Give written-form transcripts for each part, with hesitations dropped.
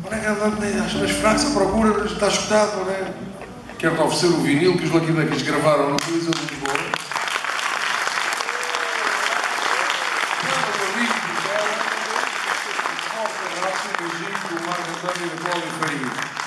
Onde é que anda? As fracos à procura, está escutado, não é? Quero-te oferecer o vinil que os Laquinecas gravaram no Coliseu de Lisboa. Do Marco António e da Cláudia Faria.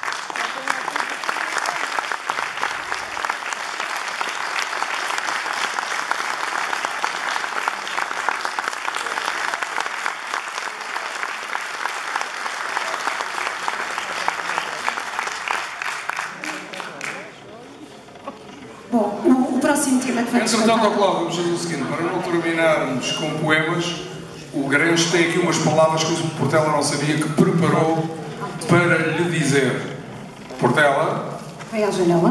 Bom, o próximo tema que vamos Entretanto, cantar... Cláudio, vamos fazer o seguinte, para não terminarmos com poemas, o Garencho tem aqui umas palavras que o Portela não sabia, que preparou para lhe dizer. Portela? Vai à janela.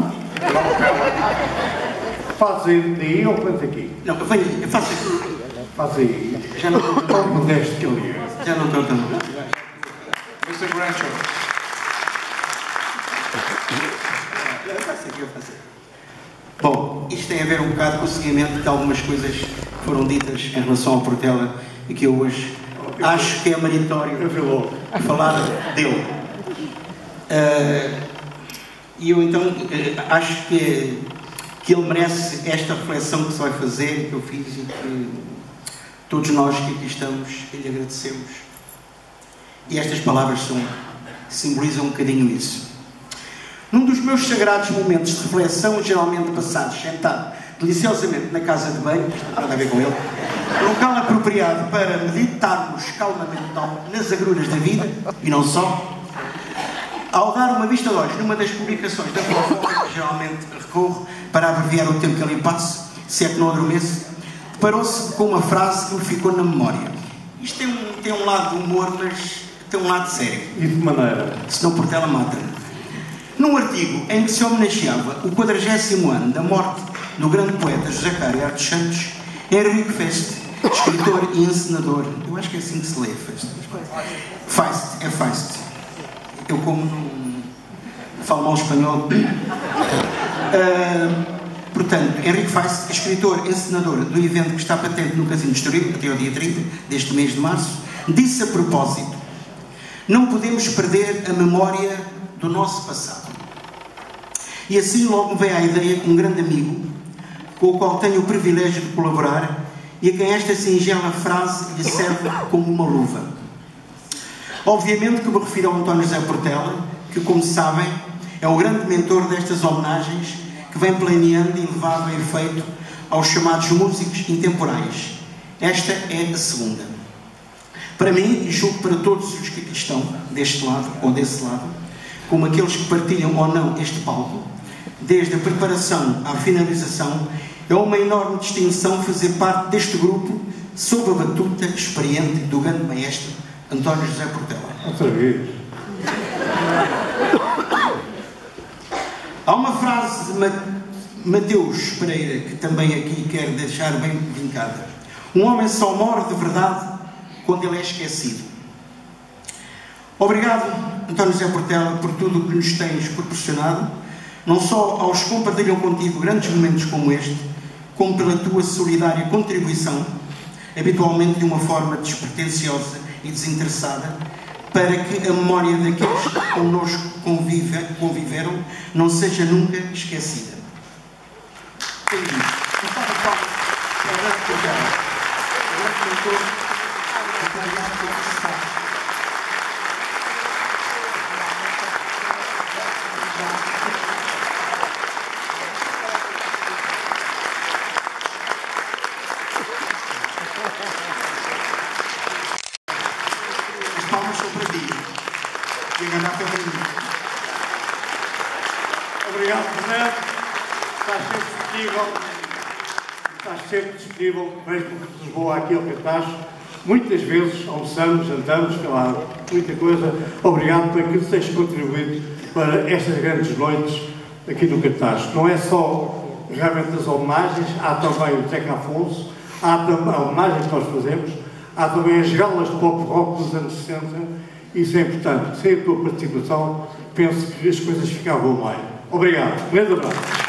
Faz aí daí ou põe aqui? Não, eu faço aqui. Faz aí. Já não estou tão modesto que ele é. Já não estou tão... Mr. Grancho. Eu faço aqui. Bom, isto tem a ver um bocado com o seguimento de algumas coisas que foram ditas em relação ao Portela e que eu hoje acho que é meritório falar dele. E eu então acho que ele merece esta reflexão que se vai fazer, que eu fiz e que todos nós que aqui estamos lhe agradecemos. E estas palavras simbolizam um bocadinho isso. Num dos meus sagrados momentos de reflexão, geralmente passados sentado deliciosamente na casa de banho, isto não tem nada a ver com ele, local apropriado para meditarmos calmamente nas agruras da vida, e não só, ao dar uma vista de olhos numa das publicações da plataforma que geralmente recorro para abreviar o tempo que ali passo, se é que não adormeço, deparou-se com uma frase que me ficou na memória. Isto tem um lado de humor, mas tem um lado sério. E de maneira? Senão Portela mata-me. Num artigo em que se homenageava o 40º ano da morte do grande poeta José Carlos dos Santos, Henrique Feist, escritor e encenador, eu acho que é assim que se lê, Feist. Eu como não falo mal espanhol. Portanto, Henrique Feist, escritor e encenador do evento que está patente no Casino de Estoril, até ao dia 30 deste mês de março, disse a propósito: não podemos perder a memória do nosso passado. E assim logo me veio à ideia um grande amigo, com o qual tenho o privilégio de colaborar e a quem esta singela frase lhe serve como uma luva. Obviamente que me refiro ao António José Portela, que, como sabem, é o grande mentor destas homenagens que vem planeando e levado a efeito aos chamados músicos intemporais. Esta é a segunda. Para mim, e julgo para todos os que aqui estão, deste lado ou desse lado, como aqueles que partilham ou não este palco, desde a preparação à finalização, é uma enorme distinção fazer parte deste grupo sob a batuta experiente do grande maestro António José Portela. Outra vez. Há uma frase de Mateus Pereira que também aqui quero deixar bem vincada. Um homem só morre de verdade quando ele é esquecido. Obrigado, António José Portela, por tudo o que nos tens proporcionado, não só aos que compartilham contigo grandes momentos como este, como pela tua solidária contribuição, habitualmente de uma forma despretensiosa e desinteressada, para que a memória daqueles que connosco conviveram não seja nunca esquecida. É isso. As palmas são para ti. E a ganhar para mim. Obrigado, Fernando. Estás sempre disponível. Vejo que Lisboa aqui ao Cartaz. Muitas vezes almoçamos, jantamos, sei lá, muita coisa. Obrigado por aquilo que tens contribuído para estas grandes noites aqui no Cartaz. Não é só realmente as homenagens, há também o Zeca Afonso, há também a homenagem que nós fazemos, há também as galas de pop rock dos anos 60. Isso é importante. Sem a tua participação, penso que as coisas ficavam bem. Obrigado. Um grande abraço.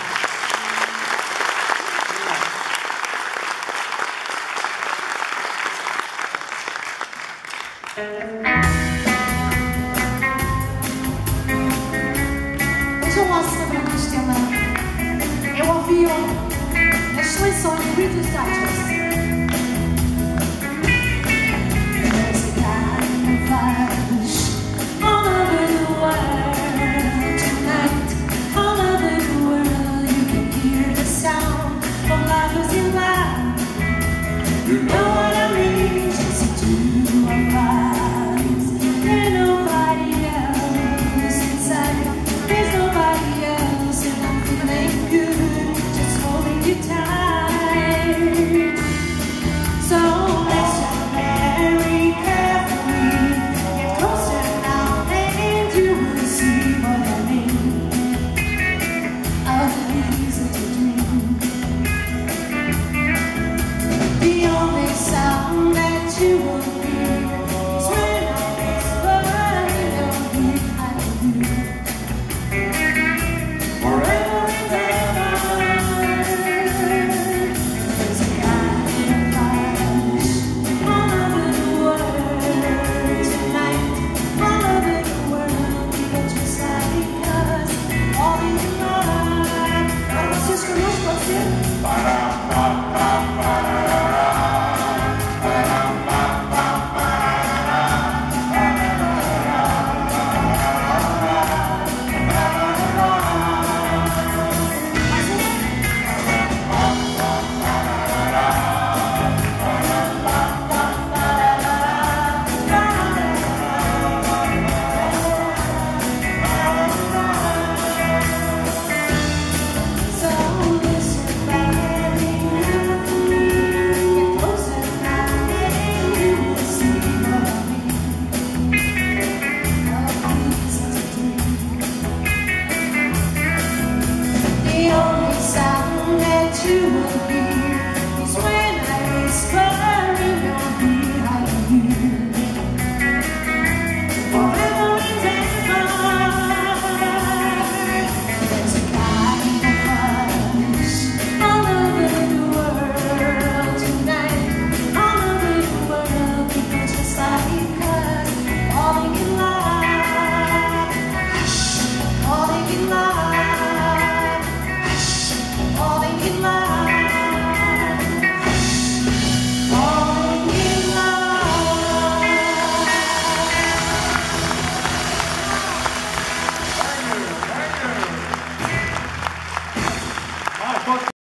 you up.